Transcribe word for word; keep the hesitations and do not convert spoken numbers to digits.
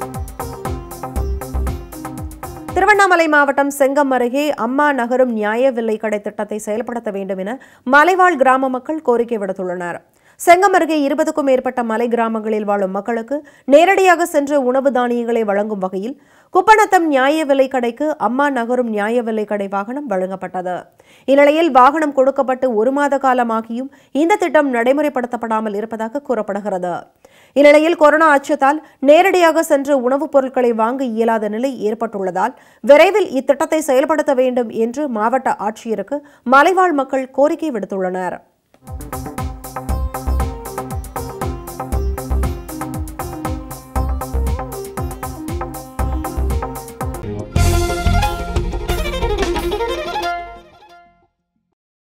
திருவண்ணாமலை மாவட்டம் செங்கம் அருகே அம்மா நகரும் நியாய விலை கடை திட்டத்தை செயல்படுத்த வேண்டும் என மலைவாழ் கிராம மக்கள் கோரிக்கை விடுத்துள்ளனர். செங்கம் அருகே இருபதுக்கும் மேற்பட்ட மலை கிராமங்களில் வாழும் மக்களுக்கு நேரடியாக சென்று உணவு தானியங்களை வழங்கும் வகையில் குப்பநத்தம் நியாய விலை கடைக்கு அம்மா நகரும் நியாய விலை கடை வாகனம் வழங்கப்பட்டது. இந்நிலையில் வாகனம் கொடுக்கப்பட்டு ஒரு மாத காலமாகியும் இந்த திட்டம் நடைமுறைப்படுத்தப்படாமல் இருப்பதாக கூறப்படுகிறது. இந்நிலையில் கொரோனா அச்சத்தால் நேரடியாக சென்று உணவுப் பொருட்களை வாங்க இயலாத நிலை ஏற்பட்டுள்ளதால் விரைவில் இத்திட்டத்தை செயல்படுத்த வேண்டும் என்று மாவட்ட ஆட்சியருக்கு மலைவாழ் மக்கள் கோரிக்கை விடுத்துள்ளனர்.